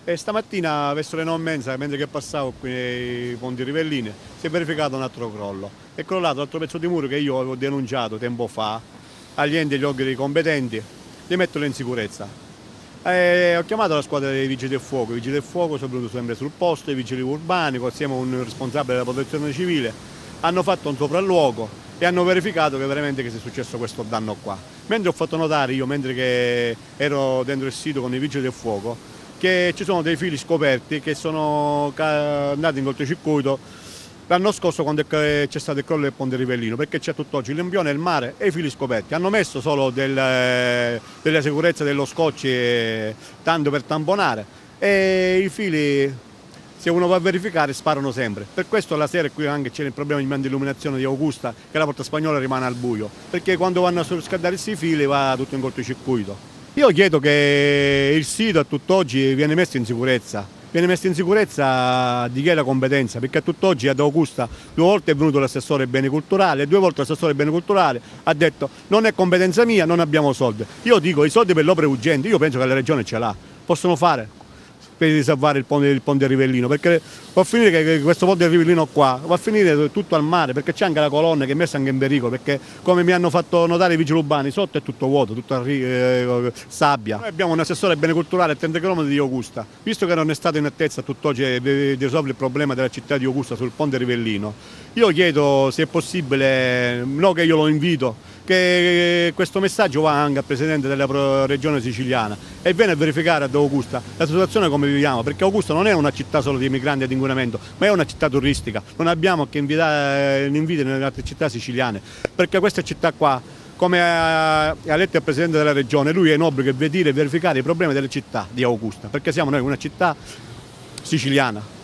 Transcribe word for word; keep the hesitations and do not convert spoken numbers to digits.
E stamattina verso le nove e mezza, mentre che passavo qui nei Ponti Rivellini, si è verificato un altro crollo. È crollato un altro pezzo di muro che io avevo denunciato tempo fa agli enti e agli organi competenti di metterlo in sicurezza. E ho chiamato la squadra dei vigili del fuoco, i vigili del fuoco sono venuti sempre sul posto, i vigili urbani, assieme a un responsabile della protezione civile, hanno fatto un sopralluogo e hanno verificato che veramente che sia successo questo danno qua. Mentre ho fatto notare io, mentre che ero dentro il sito con i vigili del fuoco, che ci sono dei fili scoperti che sono andati in cortocircuito l'anno scorso quando c'è stato il crollo del Ponte Rivellino, perché c'è tutt'oggi l'impione, il mare e i fili scoperti. Hanno messo solo del, delle sicurezze dello scotch tanto per tamponare e i fili, se uno va a verificare, sparano sempre. Per questo la sera qui anche c'è il problema di illuminazione di Augusta, che la porta spagnola rimane al buio, perché quando vanno a surriscaldare questi fili va tutto in cortocircuito. Io chiedo che il sito a tutt'oggi viene messo in sicurezza, viene messo in sicurezza di chi è la competenza, perché a tutt'oggi ad Augusta due volte è venuto l'assessore beni culturali e due volte l'assessore beni culturali ha detto non è competenza mia, non abbiamo soldi. Io dico i soldi per le opere urgenti, io penso che la regione ce l'ha, possono fare per risalvare il ponte, il ponte Rivellino, perché va a finire che questo ponte Rivellino qua va a finire tutto al mare, perché c'è anche la colonna che è messa anche in pericolo, perché come mi hanno fatto notare i vigili urbani, sotto è tutto vuoto, tutta eh, sabbia. Noi abbiamo un assessore bene culturale a trenta chilometri di Augusta, visto che non è stato in attesa tutt'oggi di risolvere il problema della città di Augusta sul ponte Rivellino, io chiedo se è possibile, no che io lo invito, che questo messaggio va anche al Presidente della regione siciliana e viene a verificare ad Augusta la situazione come viviamo, perché Augusta non è una città solo di migranti e di inquinamento, ma è una città turistica, non abbiamo che invitare inviti nelle altre città siciliane, perché queste città qua, come ha detto il Presidente della regione, lui è in obbligo di vedere e verificare i problemi delle città di Augusta, perché siamo noi una città siciliana.